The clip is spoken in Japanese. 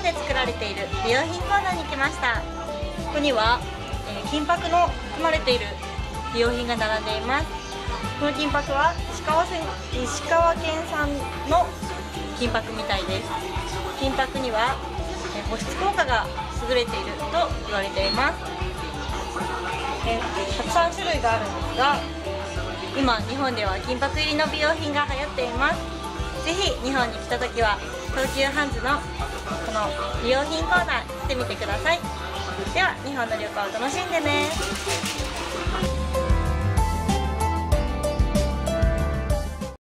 で作られている美容品コーナーに来ました。ここには、金箔の含まれている美容品が並んでいます。この金箔は石川県産の金箔みたいです。金箔には保湿効果が優れていると言われています。たくさん種類があるんですが、今日本では金箔入りの美容品が流行っています。ぜひ日本に来た時は東急ハンズのこの美容品コーナー来てみてください。では日本の旅行を楽しんでね。